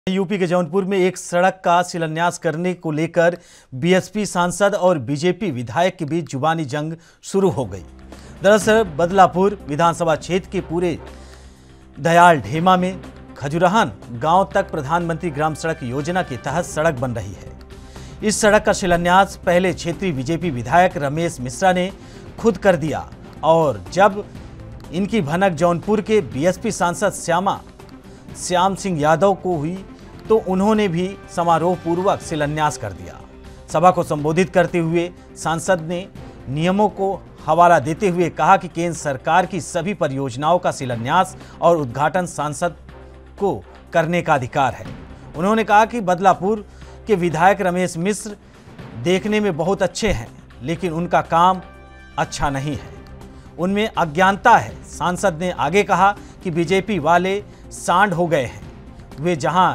UP के जौनपुर में एक सड़क का शिलान्यास करने को लेकर बीएसपी सांसद और बीजेपी विधायक के बीच जुबानी जंग शुरू हो गई। दरअसल बदलापुर विधानसभा क्षेत्र के पूरे दयाल ढेमा में खजुराहन गांव तक प्रधानमंत्री ग्राम सड़क योजना के तहत सड़क बन रही है। इस सड़क का शिलान्यास पहले क्षेत्रीय बीजेपी विधायक रमेश मिश्रा ने खुद कर दिया और जब इनकी भनक जौनपुर के बीएसपी सांसद श्याम सिंह यादव को हुई तो उन्होंने भी समारोह पूर्वक शिलान्यास कर दिया। सभा को संबोधित करते हुए सांसद ने नियमों को हवाला देते हुए कहा कि केंद्र सरकार की सभी परियोजनाओं का शिलान्यास और उद्घाटन सांसद को करने का अधिकार है। उन्होंने कहा कि बदलापुर के विधायक रमेश मिश्र देखने में बहुत अच्छे हैं, लेकिन उनका काम अच्छा नहीं है, उनमें अज्ञानता है। सांसद ने आगे कहा कि बीजेपी वाले सांड हो गए हैं, वे जहां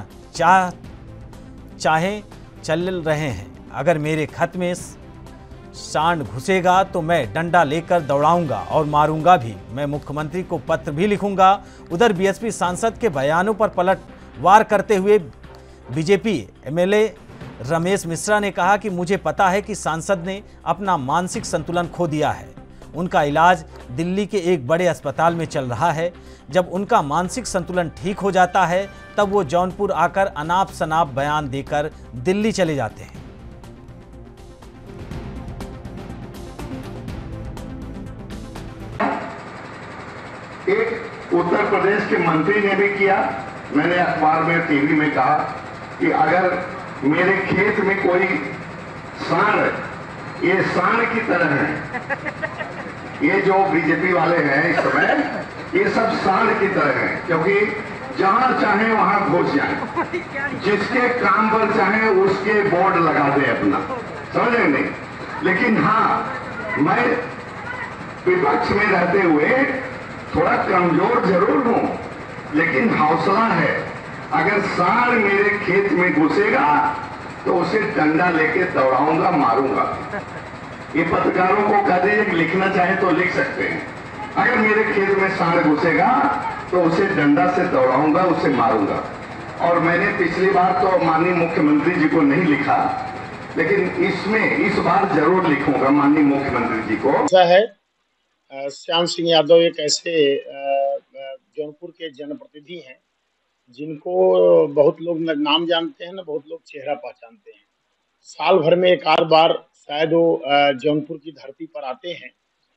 चाहे चल रहे हैं। अगर मेरे खत में सांड घुसेगा तो मैं डंडा लेकर दौड़ाऊंगा और मारूंगा भी। मैं मुख्यमंत्री को पत्र भी लिखूंगा। उधर बीएसपी सांसद के बयानों पर पलटवार करते हुए बीजेपी एमएलए रमेश मिश्रा ने कहा कि मुझे पता है कि सांसद ने अपना मानसिक संतुलन खो दिया है। उनका इलाज दिल्ली के एक बड़े अस्पताल में चल रहा है। जब उनका मानसिक संतुलन ठीक हो जाता है तब वो जौनपुर आकर अनाप शनाप बयान देकर दिल्ली चले जाते हैं। एक उत्तर प्रदेश के मंत्री ने भी किया। मैंने अखबार में टीवी में कहा कि अगर मेरे खेत में कोई सांड, ये सांड की तरह है, ये जो बीजेपी वाले हैं इस समय, ये सब सांड की तरह हैं, क्योंकि जहां चाहे वहां घुस जाए, जिसके काम पर चाहे उसके बोर्ड लगा दे अपना, समझ नहीं। लेकिन हाँ, मैं विपक्ष में रहते हुए थोड़ा कमजोर जरूर हूं, लेकिन हौसला है। अगर सांड मेरे खेत में घुसेगा तो उसे डंडा लेके दौड़ाऊंगा, मारूंगा। ये पत्रकारों को कह दीजिए कि लिखना चाहे तो लिख सकते हैं। अगर मेरे खेत में सांड घुसेगा तो उसे डंडा से दौड़ाऊंगा, उसे मारूंगा। और मैंने पिछली बार तो माननीय मुख्यमंत्री जी को नहीं लिखा, लेकिन इस बार जरूर लिखूंगा माननीय मुख्यमंत्री जी को। ऐसा है, श्याम सिंह यादव एक ऐसे जौनपुर के जनप्रतिनिधि हैं जिनको बहुत लोग न नाम जानते हैं, न बहुत लोग चेहरा पहचानते हैं। साल भर में एक आध बार शायद वो जौनपुर की धरती पर आते हैं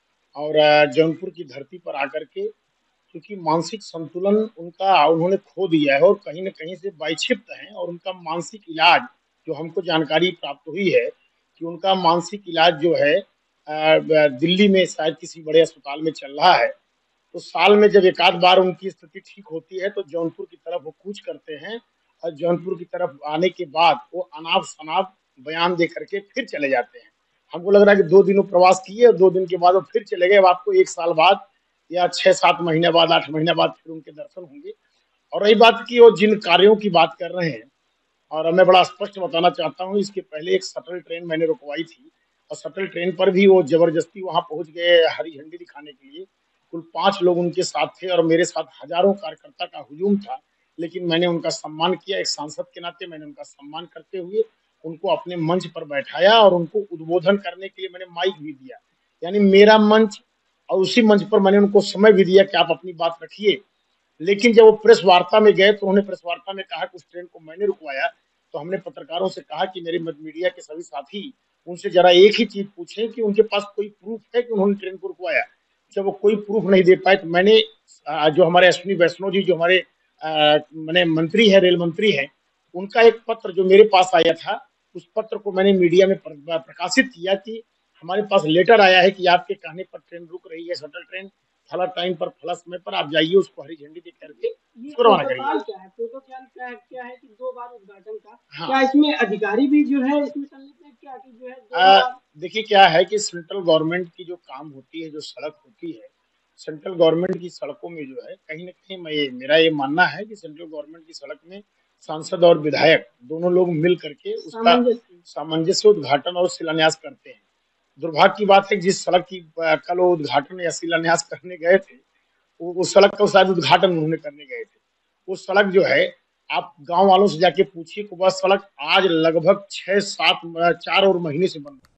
और जौनपुर की धरती पर आकर के क्योंकि मानसिक संतुलन उन्होंने खो दिया है और कहीं न कहीं से वैक्षिप्त हैं और उनका मानसिक इलाज, जो हमको जानकारी प्राप्त हुई है कि उनका मानसिक इलाज जो है दिल्ली में शायद किसी बड़े अस्पताल में चल रहा है। तो साल में जब एक आध बार उनकी स्थिति ठीक होती है तो जौनपुर की तरफ वो कूच करते हैं और जौनपुर की तरफ आने के बाद वो अनाप शनाप बयान दे करके फिर चले जाते हैं। हमको लग रहा है कि 2 दिन प्रवास किए और 2 दिन के बाद वो फिर चले गए। अब आपको 1 साल बाद या 6-7 महीने बाद, 8 महीने बाद फिर उनके दर्शन होंगे। और रही बात की वो जिन कार्यों की बात कर रहे हैं, और मैं बड़ा स्पष्ट बताना चाहता हूँ, इसके पहले एक शटल ट्रेन मैंने रुकवाई थी और शटल ट्रेन पर भी वो जबरदस्ती वहां पहुंच गए हरी झंडी दिखाने के लिए। कुल 5 लोग उनके साथ थे और मेरे साथ हजारों कार्यकर्ता का हुजूम था, लेकिन मैंने उनका सम्मान किया। एक सांसद के नाते मैंने उनका सम्मान करते हुए उनको अपने मंच पर बैठाया और उनको उद्बोधन करने के लिए मैंने माइक भी दिया, यानी मेरा मंच, और उसी मंच पर मैंने उनको समय भी दिया कि आप अपनी बात रखिए। लेकिन जब वो प्रेस वार्ता में गए तो उन्होंने प्रेस वार्ता में कहा कि उस ट्रेन को मैंने रुकवाया। तो हमने पत्रकारों से कहा कि मेरे मीडिया के सभी साथी उनसे जरा एक ही चीज पूछें कि उनके पास कोई प्रूफ है कि उन्होंने ट्रेन को रुकवाया। जब वो कोई प्रूफ नहीं दे पाए तो मैंने जो हमारे अश्विनी वैष्णव जी, जो हमारे मैंने मंत्री है, रेल मंत्री हैं, उनका एक पत्र जो मेरे पास आया था, उस पत्र को मैंने मीडिया में प्रकाशित किया कि हमारे पास लेटर आया है कि आपके कहने पर ट्रेन रुक रही है, शटल ट्रेन फला टाइम पर फला समय पर आप जाइए, उसको हरी झंडी दिखा करके उसको रवाना करिए। प्रोटोकॉल क्या है कि 2 बार उद्घाटन का, हाँ। क्या इसमें अधिकारी भी जो है इसमें सम्मिलित है क्या कि जो है देखिए क्या है कि सेंट्रल गवर्नमेंट की जो काम होती है, जो सड़क होती है, सेंट्रल गवर्नमेंट की सड़कों में जो है कहीं न कहीं मेरा ये मानना है कि सेंट्रल गवर्नमेंट की सड़क में सांसद और विधायक दोनों लोग मिल करके उसका सामंजस्य उद्घाटन और शिलान्यास करते हैं। दुर्भाग्य की बात है कि जिस सड़क की कल वो उद्घाटन या शिलान्यास करने गए थे, उस सड़क का शायद उद्घाटन उन्होंने करने गए थे। वो सड़क जो है आप गांव वालों से जाके पूछिए कि वह सड़क आज लगभग 6-7 4 और महीने से बंद है।